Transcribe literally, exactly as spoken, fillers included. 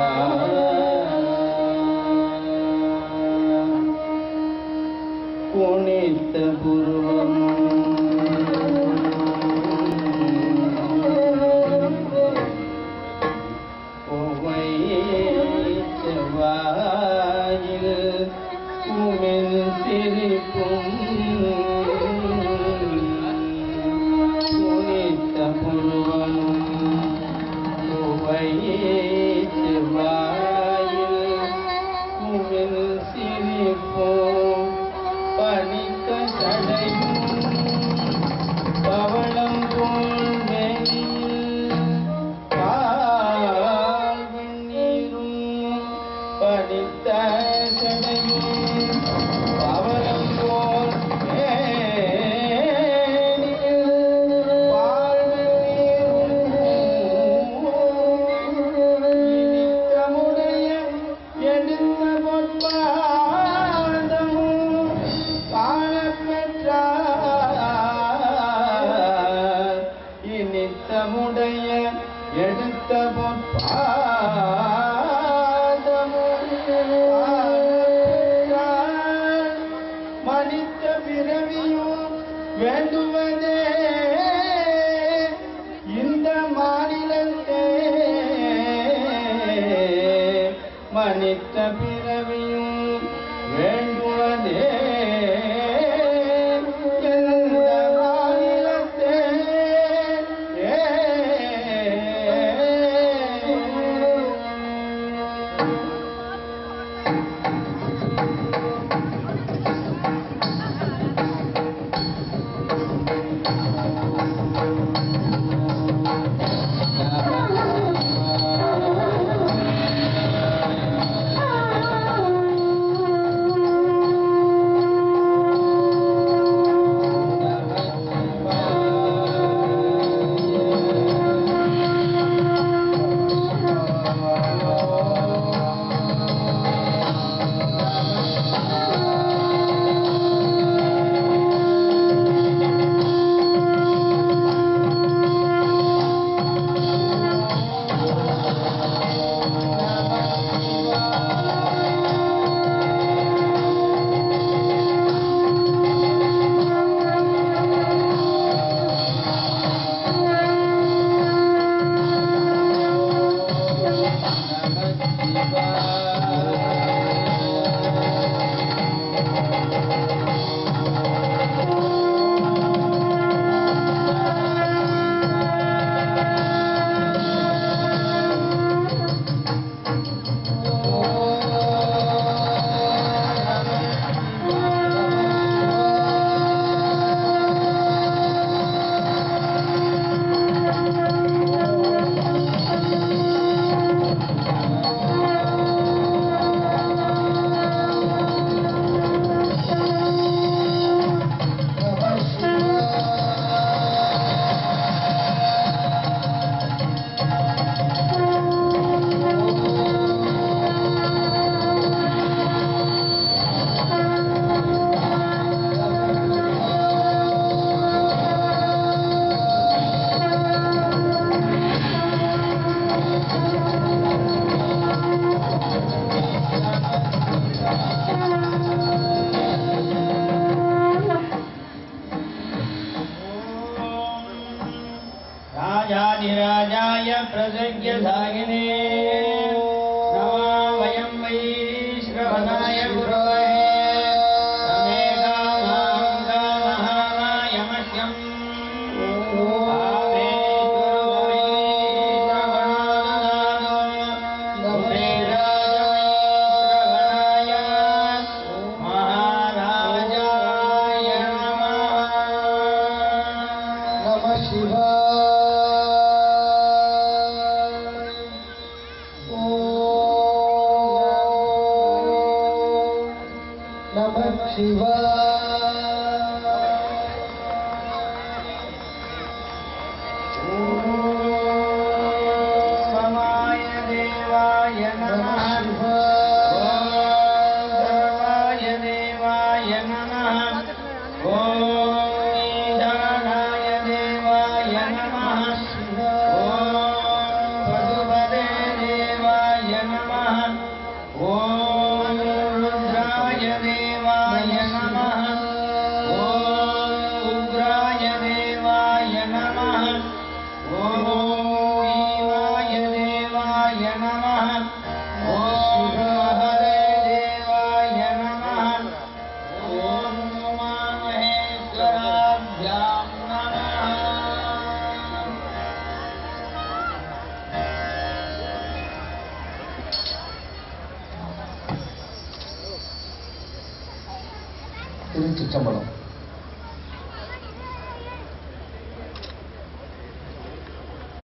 पुनित पूर्वम वाயில் உமிழ் சிரிப்பும் புனித்த புருவம் வைத்து வாயில் உமிழ் சிரிப்பும் பனித்த சடையும் பவளம் போல் வெளியில் பால் வெந்நீரும் பனித்த சடையும் பவளம் போல் பால் வெந்நீரும் இனித்தமுடைய எடுத்த பொற்பாதமும் காணப்பெற்றார் இனித்தமுடைய எடுத்த பொற்பாதமும் காணப்பெற்றார் மனித பிறவியும் வேண்டுவதே இந்த மாநிலத்தே மனித பிறவியும் வேண்டுவதே இந்த மாநிலத்தே राजाधिराजाय प्रसज्ञधागिने नमः वयं वै श्रवणाय गुरवे नमे कामां कामहानाय मह्यं भावे गुरवे श्रवणाय नमे राजाय महाराजाय नमः नमः शिवाय Namaha திருச்சிற்றம்பலம்.